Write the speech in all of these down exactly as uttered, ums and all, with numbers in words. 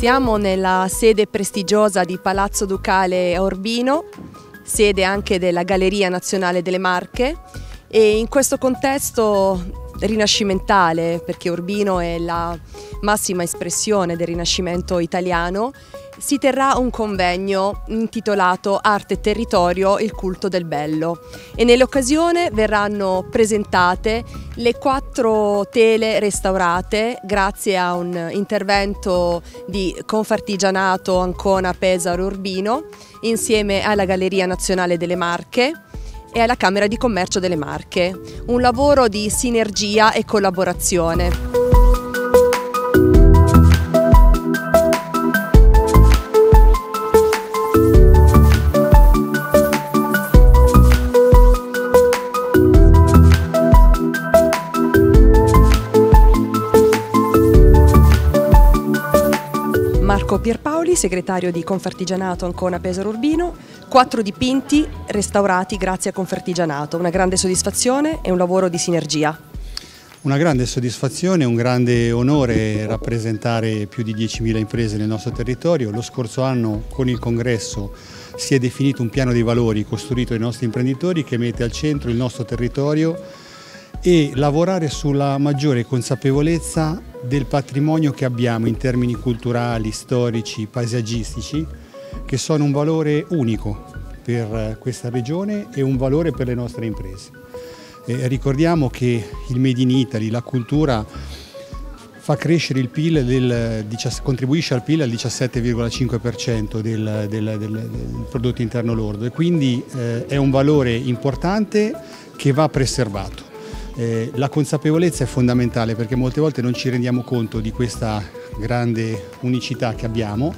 troviamo nella sede prestigiosa di Palazzo Ducale a Urbino, sede anche della Galleria Nazionale delle Marche, e in questo contesto rinascimentale, perché Urbino è la massima espressione del Rinascimento italiano, si terrà un convegno intitolato Arte e Territorio, il culto del bello, e nell'occasione verranno presentate le quattro tele restaurate grazie a un intervento di Confartigianato Ancona Pesaro Urbino insieme alla Galleria Nazionale delle Marche e alla Camera di Commercio delle Marche, un lavoro di sinergia e collaborazione. Marco Pierpaoli, segretario di Confartigianato Ancona Pesaro Urbino, quattro dipinti restaurati grazie a Confartigianato, una grande soddisfazione e un lavoro di sinergia. Una grande soddisfazione, un grande onore rappresentare più di diecimila imprese nel nostro territorio. Lo scorso anno con il congresso si è definito un piano dei valori costruito dai nostri imprenditori che mette al centro il nostro territorio e lavorare sulla maggiore consapevolezza del patrimonio che abbiamo in termini culturali, storici, paesaggistici, che sono un valore unico per questa regione e un valore per le nostre imprese. E ricordiamo che il Made in Italy, la cultura, fa crescere il P I L, del, contribuisce al P I L al diciassette virgola cinque per cento del, del, del, del prodotto interno lordo e quindi eh, è un valore importante che va preservato. Eh, la consapevolezza è fondamentale perché molte volte non ci rendiamo conto di questa grande unicità che abbiamo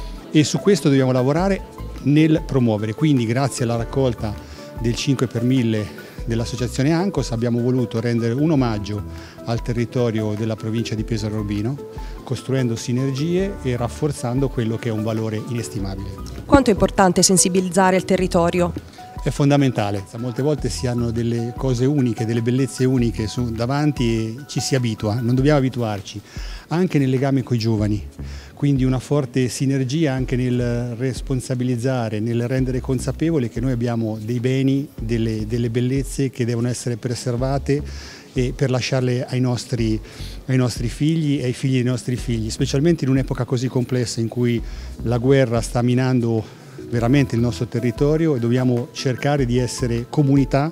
e su questo dobbiamo lavorare nel promuovere. Quindi grazie alla raccolta del cinque per mille dell'associazione ANCOS abbiamo voluto rendere un omaggio al territorio della provincia di Pesaro Urbino, costruendo sinergie e rafforzando quello che è un valore inestimabile. Quanto è importante sensibilizzare il territorio? È fondamentale, molte volte si hanno delle cose uniche, delle bellezze uniche davanti e ci si abitua, non dobbiamo abituarci, anche nel legame con i giovani, quindi una forte sinergia anche nel responsabilizzare, nel rendere consapevole che noi abbiamo dei beni, delle, delle bellezze che devono essere preservate e per lasciarle ai nostri, ai nostri figli e ai figli dei nostri figli, specialmente in un'epoca così complessa in cui la guerra sta minando veramente il nostro territorio e dobbiamo cercare di essere comunità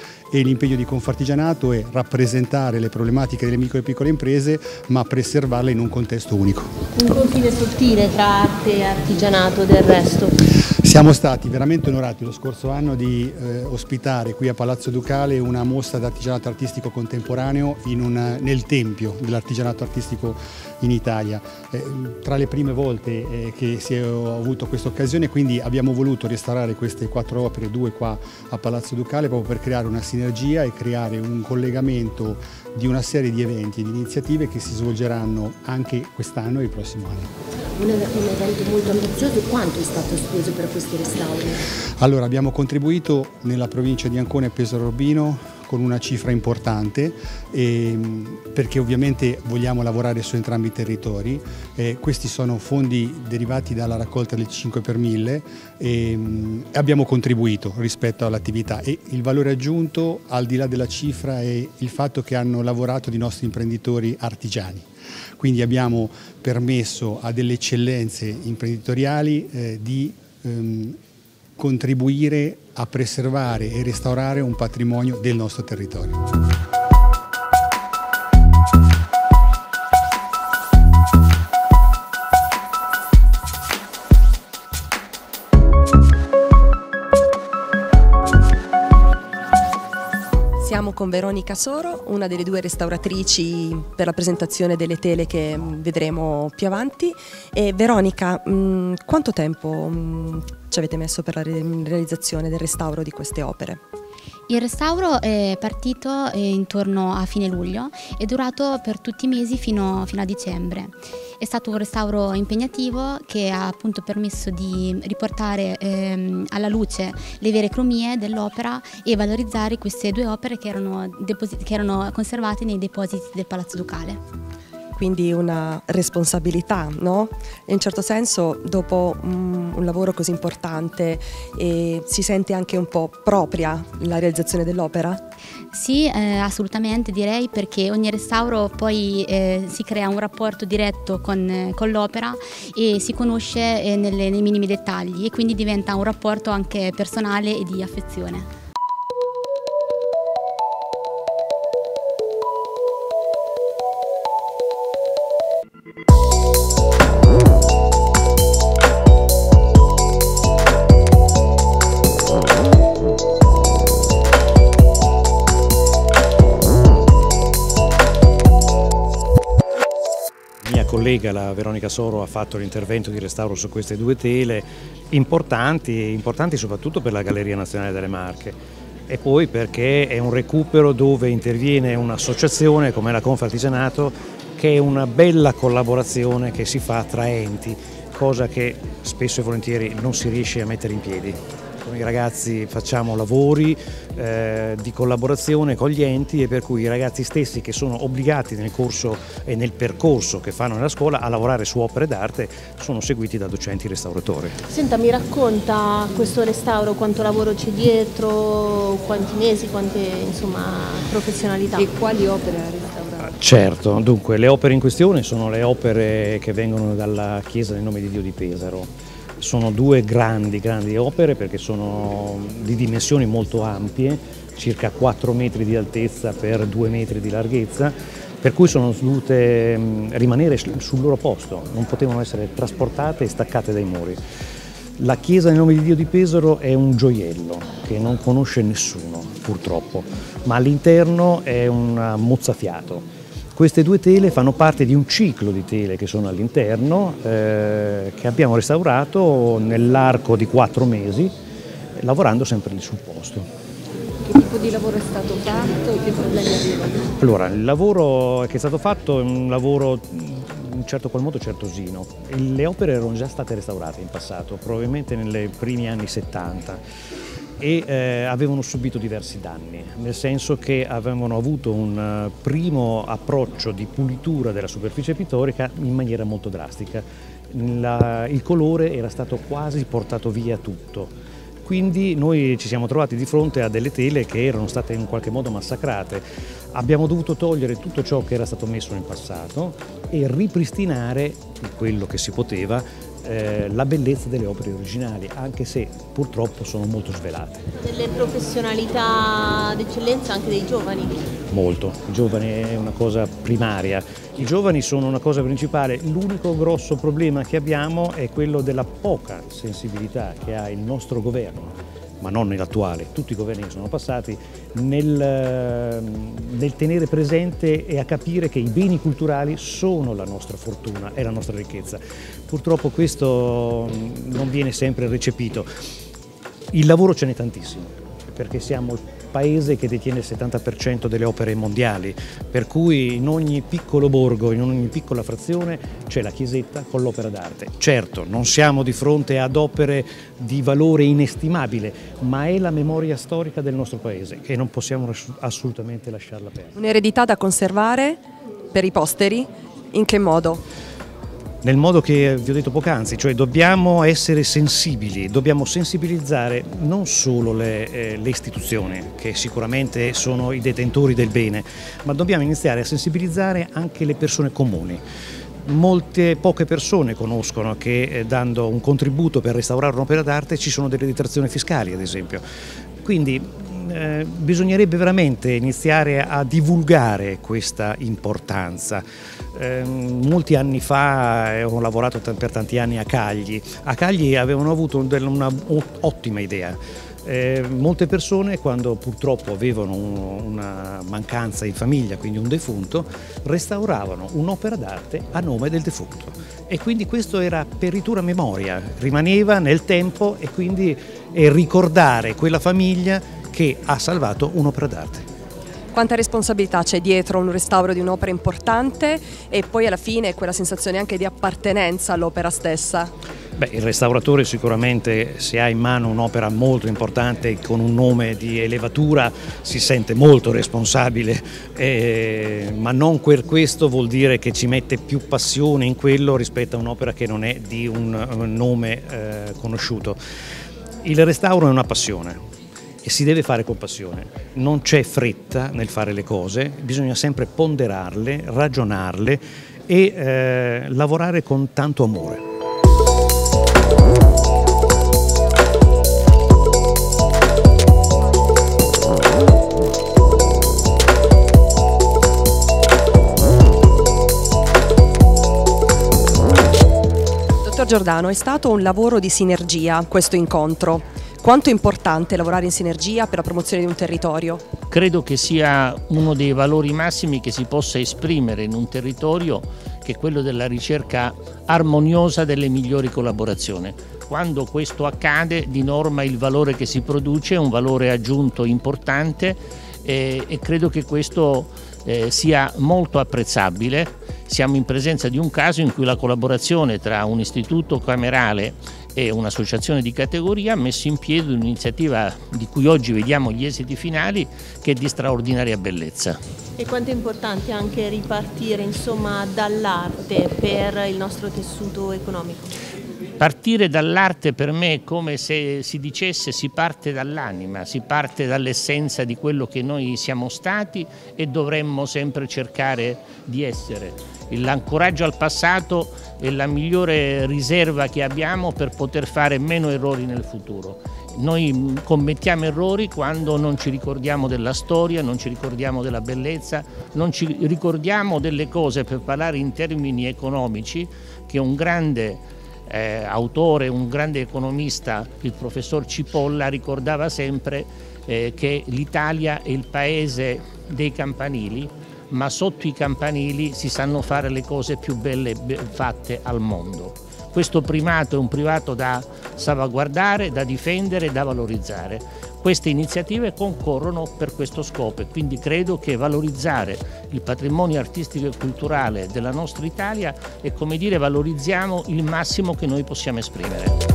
e l'impegno di Confartigianato è rappresentare le problematiche delle micro e piccole imprese ma preservarle in un contesto unico. Un confine sottile tra arte e artigianato del resto. Siamo stati veramente onorati lo scorso anno di eh, ospitare qui a Palazzo Ducale una mostra d'artigianato artistico contemporaneo in una, nel tempio dell'artigianato artistico in Italia. Eh, tra le prime volte eh, che si è avuto questa occasione, quindi abbiamo voluto restaurare queste quattro opere, due qua a Palazzo Ducale, proprio per creare una sinergia e creare un collegamento di una serie di eventi e di iniziative che si svolgeranno anche quest'anno e il prossimo anno. Un evento molto ambizioso, quanto è stato speso per questi restauri? Allora, abbiamo contribuito nella provincia di Ancona e Pesaro Urbino con una cifra importante eh, perché ovviamente vogliamo lavorare su entrambi i territori. Eh, questi sono fondi derivati dalla raccolta del cinque per mille e eh, abbiamo contribuito rispetto all'attività e il valore aggiunto al di là della cifra è il fatto che hanno lavorato di nostri imprenditori artigiani. Quindi abbiamo permesso a delle eccellenze imprenditoriali eh, di ehm, contribuire a preservare e restaurare un patrimonio del nostro territorio. Siamo con Veronica Soro, una delle due restauratrici per la presentazione delle tele che vedremo più avanti. E Veronica, mh, quanto tempo mh, ci avete messo per la realizzazione del restauro di queste opere? Il restauro è partito intorno a fine luglio e è durato per tutti i mesi fino, fino a dicembre. È stato un restauro impegnativo che ha appunto permesso di riportare ehm, alla luce le vere cromie dell'opera e valorizzare queste due opere che erano, che erano conservate nei depositi del Palazzo Ducale. quindi una responsabilità, no? E in un certo senso dopo um, un lavoro così importante eh, si sente anche un po' propria la realizzazione dell'opera? Sì, eh, assolutamente direi, perché ogni restauro poi eh, si crea un rapporto diretto con, eh, con l'opera e si conosce eh, nelle, nei minimi dettagli, e quindi diventa un rapporto anche personale e di affezione. Collega, la Veronica Soro, ha fatto l'intervento di restauro su queste due tele importanti, importanti soprattutto per la Galleria Nazionale delle Marche, e poi perché è un recupero dove interviene un'associazione come la Confartigianato, che è una bella collaborazione che si fa tra enti, cosa che spesso e volentieri non si riesce a mettere in piedi. Con i ragazzi facciamo lavori eh, di collaborazione con gli enti, e per cui i ragazzi stessi, che sono obbligati nel corso e nel percorso che fanno nella scuola a lavorare su opere d'arte, sono seguiti da docenti restauratori. Senta, mi racconta questo restauro, quanto lavoro c'è dietro, quanti mesi, quante insomma professionalità? E quali opere ha restaurato? Certo, dunque le opere in questione sono le opere che vengono dalla Chiesa del Nome di Dio di Pesaro. Sono due grandi, grandi opere, perché sono di dimensioni molto ampie, circa quattro metri di altezza per due metri di larghezza, per cui sono dovute rimanere sul loro posto, non potevano essere trasportate e staccate dai muri. La Chiesa del Nome di Dio di Pesaro è un gioiello che non conosce nessuno, purtroppo, ma all'interno è un mozzafiato. Queste due tele fanno parte di un ciclo di tele che sono all'interno, eh, che abbiamo restaurato nell'arco di quattro mesi, lavorando sempre lì sul posto. Che tipo di lavoro è stato fatto e che problemi avevano? Allora, il lavoro che è stato fatto è un lavoro in certo qual modo certosino. Le opere erano già state restaurate in passato, probabilmente nei primi anni settanta. E eh, avevano subito diversi danni, nel senso che avevano avuto un uh, primo approccio di pulitura della superficie pittorica in maniera molto drastica. La, il colore era stato quasi portato via tutto. Quindi noi ci siamo trovati di fronte a delle tele che erano state in qualche modo massacrate. Abbiamo dovuto togliere tutto ciò che era stato messo nel passato e ripristinare quello che si poteva, eh, la bellezza delle opere originali, anche se purtroppo sono molto svelate. Delle professionalità d'eccellenza anche dei giovani? Molto, i giovani è una cosa primaria, i giovani sono una cosa principale. L'unico grosso problema che abbiamo è quello della poca sensibilità che ha il nostro governo, ma non nell'attuale, tutti i governi che sono passati, nel, nel tenere presente e a capire che i beni culturali sono la nostra fortuna e la nostra ricchezza. Purtroppo questo non viene sempre recepito. Il lavoro ce n'è tantissimo, perché siamo il paese che detiene il settanta per cento delle opere mondiali, per cui in ogni piccolo borgo, in ogni piccola frazione c'è la chiesetta con l'opera d'arte. Certo, non siamo di fronte ad opere di valore inestimabile, ma è la memoria storica del nostro paese e non possiamo assolutamente lasciarla perdere. Un'eredità da conservare per i posteri? In che modo? Nel modo che vi ho detto poc'anzi, cioè dobbiamo essere sensibili, dobbiamo sensibilizzare non solo le, eh, le istituzioni, che sicuramente sono i detentori del bene, ma dobbiamo iniziare a sensibilizzare anche le persone comuni. Molte poche persone conoscono che eh, dando un contributo per restaurare un'opera d'arte ci sono delle detrazioni fiscali, ad esempio. Quindi Eh, bisognerebbe veramente iniziare a divulgare questa importanza. Eh, molti anni fa eh, ho lavorato per tanti anni a Cagli. A Cagli avevano avuto una ottima idea. Eh, molte persone, quando purtroppo avevano un, una mancanza in famiglia, quindi un defunto, restauravano un'opera d'arte a nome del defunto, e quindi questo era peritura memoria, rimaneva nel tempo, e quindi eh, ricordare quella famiglia che ha salvato un'opera d'arte. Quanta responsabilità c'è dietro un restauro di un'opera importante e poi alla fine quella sensazione anche di appartenenza all'opera stessa? Beh, il restauratore sicuramente, se ha in mano un'opera molto importante con un nome di elevatura, si sente molto responsabile, eh, ma non per questo vuol dire che ci mette più passione in quello rispetto a un'opera che non è di un, un nome eh, conosciuto. Il restauro è una passione e si deve fare con passione, non c'è fretta nel fare le cose, bisogna sempre ponderarle, ragionarle e eh, lavorare con tanto amore. Dottor Giordano, è stato un lavoro di sinergia questo incontro. Quanto è importante lavorare in sinergia per la promozione di un territorio? Credo che sia uno dei valori massimi che si possa esprimere in un territorio, che è quello della ricerca armoniosa delle migliori collaborazioni. Quando questo accade, di norma il valore che si produce è un valore aggiunto importante e, e credo che questo eh, sia molto apprezzabile. Siamo in presenza di un caso in cui la collaborazione tra un istituto camerale e un'associazione di categoria ha messo in piedi un'iniziativa di cui oggi vediamo gli esiti finali, che è di straordinaria bellezza. E quanto è importante anche ripartire, insomma, dall'arte per il nostro tessuto economico? Partire dall'arte per me è come se si dicesse si parte dall'anima, si parte dall'essenza di quello che noi siamo stati e dovremmo sempre cercare di essere. L'ancoraggio al passato è la migliore riserva che abbiamo per poter fare meno errori nel futuro. Noi commettiamo errori quando non ci ricordiamo della storia, non ci ricordiamo della bellezza, non ci ricordiamo delle cose, per parlare in termini economici, che un grande Eh, autore, un grande economista, il professor Cipolla, ricordava sempre eh, che l'Italia è il paese dei campanili, ma sotto i campanili si sanno fare le cose più belle fatte al mondo. Questo primato è un primato da salvaguardare, da difendere, da valorizzare. Queste iniziative concorrono per questo scopo e quindi credo che valorizzare il patrimonio artistico e culturale della nostra Italia è come dire valorizziamo il massimo che noi possiamo esprimere.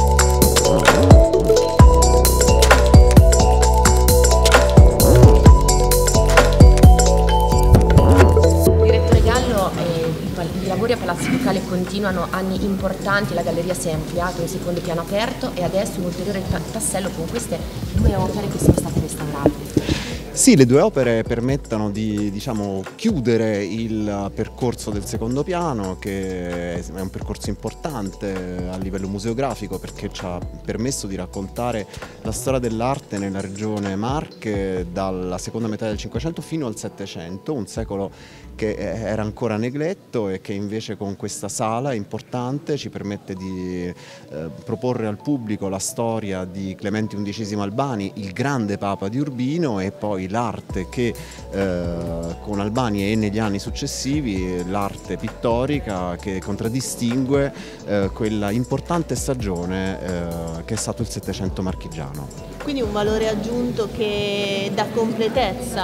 I lavori a Palazzo Ducale continuano, anni importanti, la galleria si è ampliata, un secondo piano aperto e adesso un ulteriore tassello con queste due opere che sono state restaurate. Sì, le due opere permettono di, diciamo, chiudere il percorso del secondo piano, che è un percorso importante a livello museografico perché ci ha permesso di raccontare la storia dell'arte nella regione Marche dalla seconda metà del Cinquecento fino al Settecento, un secolo che era ancora negletto e che invece con questa sala importante ci permette di eh, proporre al pubblico la storia di Clemente undicesimo Albani, il grande Papa di Urbino, e poi l'arte che eh, con Albani e negli anni successivi, l'arte pittorica che contraddistingue eh, quella importante stagione eh, che è stato il Settecento marchigiano. Quindi un valore aggiunto che dà completezza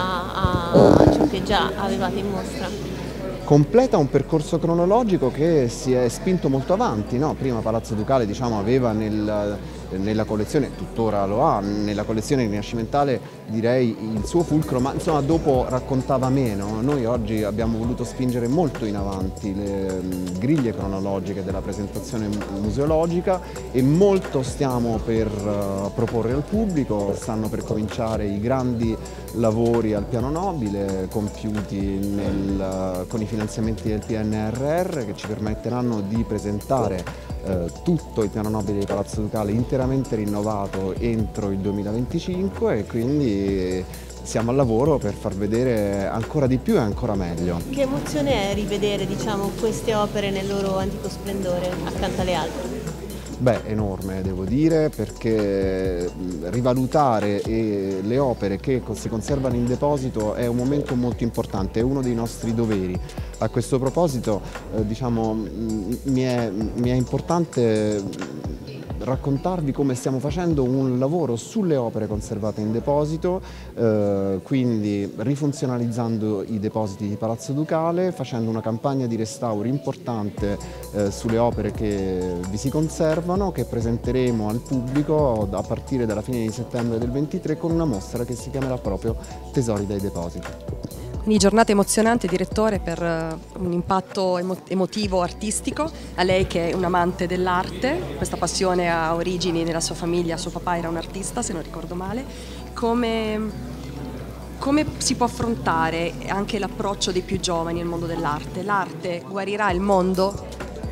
a ciò che già avevate in mostra. Completa un percorso cronologico che si è spinto molto avanti, no? Prima Palazzo Ducale, diciamo, aveva nel, nella collezione, tuttora lo ha, nella collezione rinascimentale direi il suo fulcro, ma insomma dopo raccontava meno. Noi oggi abbiamo voluto spingere molto in avanti le griglie cronologiche della presentazione museologica e molto stiamo per uh, proporre al pubblico. Stanno per cominciare i grandi lavori al piano nobile compiuti nel, uh, con i finanziamenti del P N R R che ci permetteranno di presentare eh, tutto il piano nobile di Palazzo Ducale interamente rinnovato entro il duemilaventicinque, e quindi siamo al lavoro per far vedere ancora di più e ancora meglio. Che emozione è rivedere, diciamo, queste opere nel loro antico splendore accanto alle altre? Beh, enorme devo dire, perché rivalutare le opere che si conservano in deposito è un momento molto importante, è uno dei nostri doveri. A questo proposito, eh, diciamo, mi è, mi è importante raccontarvi come stiamo facendo un lavoro sulle opere conservate in deposito, eh, quindi rifunzionalizzando i depositi di Palazzo Ducale, facendo una campagna di restauro importante eh, sulle opere che vi si conservano, che presenteremo al pubblico a partire dalla fine di settembre del ventitré con una mostra che si chiamerà proprio Tesori dai depositi. Quindi giornata emozionante, direttore, per un impatto emo emotivo, artistico. A lei che è un amante dell'arte, questa passione ha origini nella sua famiglia, suo papà era un artista se non ricordo male. Come, come si può affrontare anche l'approccio dei più giovani al mondo dell'arte? L'arte guarirà il mondo?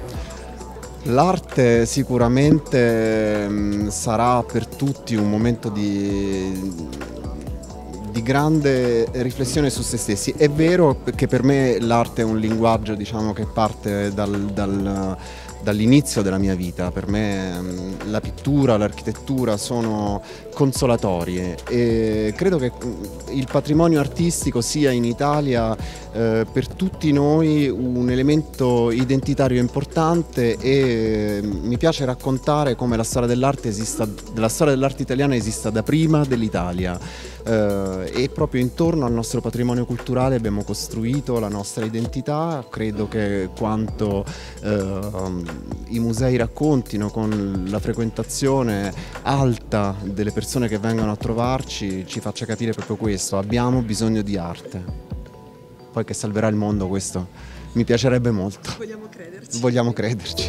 L'arte sicuramente mh, sarà per tutti un momento di... di grande riflessione su se stessi. È vero che per me l'arte è un linguaggio, diciamo, che parte dal, dal, dall'inizio della mia vita. Per me la pittura, l'architettura sono consolatorie e credo che il patrimonio artistico sia in Italia eh, per tutti noi un elemento identitario importante e mi piace raccontare come la storia dell'arte esista, la storia dell'arte italiana esista da prima dell'Italia. Uh, e proprio intorno al nostro patrimonio culturale abbiamo costruito la nostra identità. Credo che quanto uh, i musei raccontino con la frequentazione alta delle persone che vengono a trovarci ci faccia capire proprio questo: abbiamo bisogno di arte. Poi che salverà il mondo, questo mi piacerebbe molto. Vogliamo crederci. Vogliamo crederci.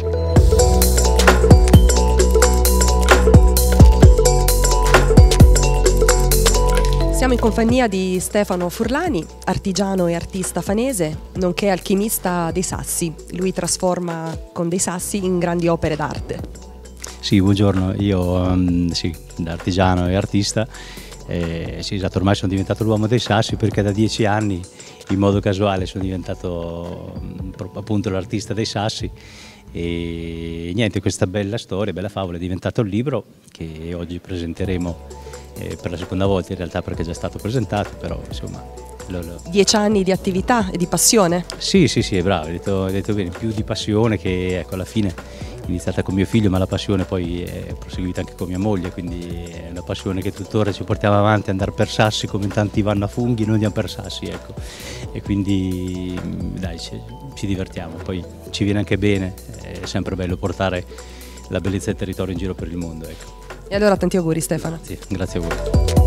Siamo in compagnia di Stefano Furlani, artigiano e artista fanese, nonché alchimista dei sassi. Lui trasforma con dei sassi in grandi opere d'arte. Sì, buongiorno, io um, sì, da artigiano e artista, eh, sì, esatto, ormai sono diventato l'uomo dei sassi perché da dieci anni in modo casuale sono diventato um, appunto l'artista dei sassi. E niente, questa bella storia, bella favola è diventato un libro che oggi presenteremo eh, per la seconda volta, in realtà, perché è già stato presentato, però insomma... Lo, lo... Dieci anni di attività e di passione? Sì, sì, sì, è bravo, hai detto, hai detto bene, più di passione che, ecco, alla fine è iniziata con mio figlio, ma la passione poi è proseguita anche con mia moglie, quindi è una passione che tuttora ci portiamo avanti, andare per sassi come tanti vanno a funghi, noi andiamo per sassi, ecco. E quindi dai, ci, ci divertiamo, poi ci viene anche bene, è sempre bello portare la bellezza del territorio in giro per il mondo, ecco. E allora tanti auguri, Stefano. Sì, grazie a voi.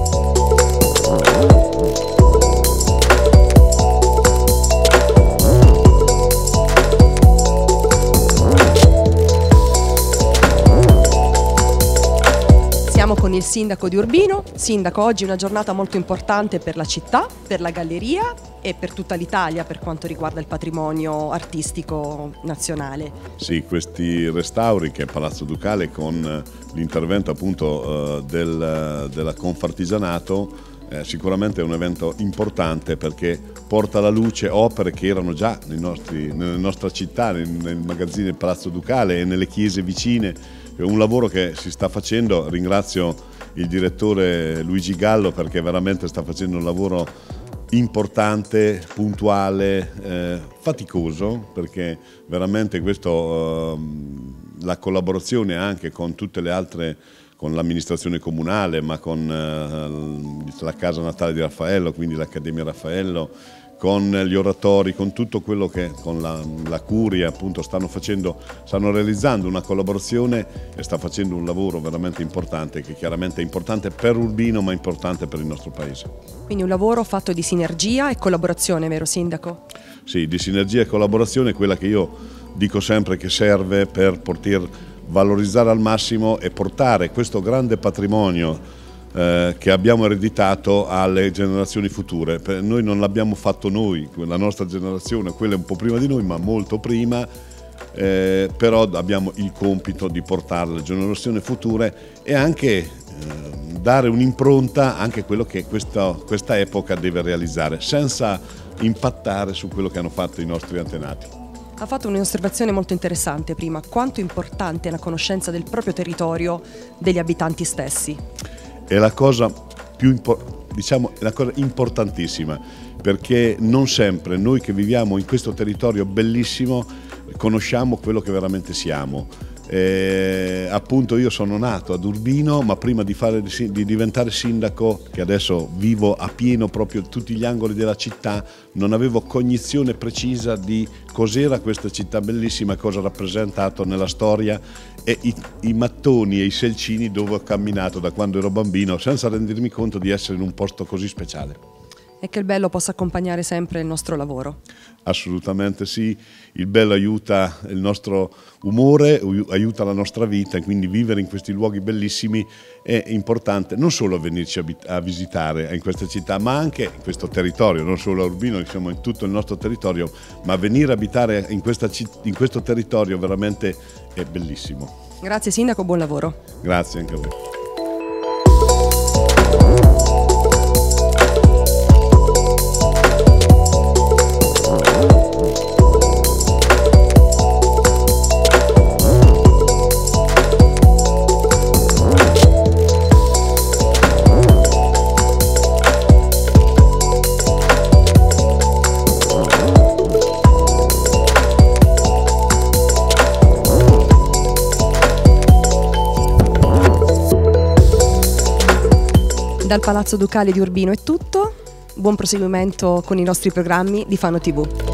Siamo con il sindaco di Urbino. Sindaco, oggi è una giornata molto importante per la città, per la galleria e per tutta l'Italia per quanto riguarda il patrimonio artistico nazionale. Sì, questi restauri che Palazzo Ducale con l'intervento appunto eh, del, della Confartigianato eh, sicuramente è un evento importante perché porta alla luce opere che erano già nei nostri, nella nostra città, nel, nel magazzino del Palazzo Ducale e nelle chiese vicine. È un lavoro che si sta facendo, ringrazio il direttore Luigi Gallo perché veramente sta facendo un lavoro importante, puntuale, eh, faticoso, perché veramente questo, eh, la collaborazione anche con tutte le altre, con l'amministrazione comunale, ma con eh, la Casa Natale di Raffaello, quindi l'Accademia Raffaello, con gli oratori, con tutto quello che con la, la curia appunto stanno facendo, stanno realizzando una collaborazione e sta facendo un lavoro veramente importante, che chiaramente è importante per Urbino ma importante per il nostro paese. Quindi un lavoro fatto di sinergia e collaborazione, vero Sindaco? Sì, di sinergia e collaborazione, quella che io dico sempre che serve per poter valorizzare al massimo e portare questo grande patrimonio Eh, che abbiamo ereditato alle generazioni future. Per noi non l'abbiamo fatto noi, la nostra generazione, quella un po' prima di noi, ma molto prima, eh, però abbiamo il compito di portare alle generazioni future e anche eh, dare un'impronta anche a quello che questa, questa epoca deve realizzare, senza impattare su quello che hanno fatto i nostri antenati. Ha fatto un'osservazione molto interessante prima: quanto importante è la conoscenza del proprio territorio, degli abitanti stessi. È la cosa più diciamo, è la cosa importantissima, perché non sempre noi che viviamo in questo territorio bellissimo conosciamo quello che veramente siamo. Eh, appunto io sono nato ad Urbino, ma prima di, fare, di diventare sindaco, che adesso vivo a pieno proprio tutti gli angoli della città, non avevo cognizione precisa di cos'era questa città bellissima, cosa ha rappresentato nella storia e i, i mattoni e i selcini dove ho camminato da quando ero bambino, senza rendermi conto di essere in un posto così speciale. E che il bello possa accompagnare sempre il nostro lavoro. Assolutamente sì, il bello aiuta il nostro umore, aiuta la nostra vita, e quindi vivere in questi luoghi bellissimi è importante, non solo a venirci a, a visitare in questa città, ma anche in questo territorio, non solo a Urbino, siamo in tutto il nostro territorio, ma venire a abitare in, questa, in questo territorio veramente è bellissimo. Grazie Sindaco, buon lavoro. Grazie anche a voi. Dal Palazzo Ducale di Urbino è tutto, buon proseguimento con i nostri programmi di Fano tivù.